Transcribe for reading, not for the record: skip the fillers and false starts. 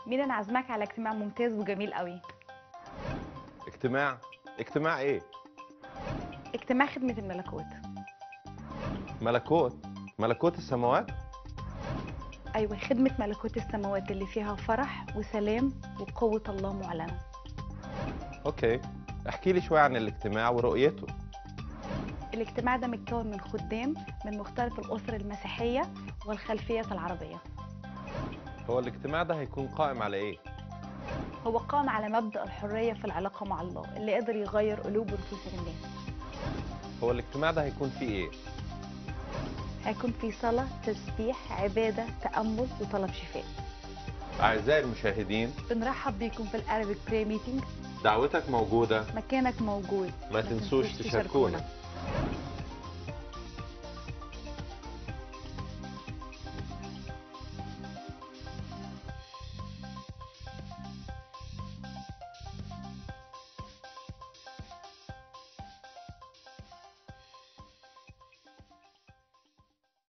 مين انا عازماك على اجتماع ممتاز وجميل قوي. اجتماع ايه؟ اجتماع خدمة الملكوت. ملكوت السماوات؟ ايوه، خدمة ملكوت السماوات اللي فيها فرح وسلام وقوة الله معلنة. اوكي، احكي لي شوي عن الاجتماع ورؤيته. الاجتماع ده متكون من خدام من مختلف الأسر المسيحية والخلفية العربية. هو الاجتماع ده هيكون قائم على ايه؟ هو قام على مبدأ الحرية في العلاقة مع الله اللي قدر يغير قلوب ونفوس الناس. هو الاجتماع ده هيكون فيه ايه؟ هيكون في صلاة، تسبيح، عبادة، تأمل وطلب شفاء. اعزائي المشاهدين، بنرحب بيكم في الأرابيك براي ميتينج. دعوتك موجودة، مكانك موجود. ما تنسوش تشاركونا.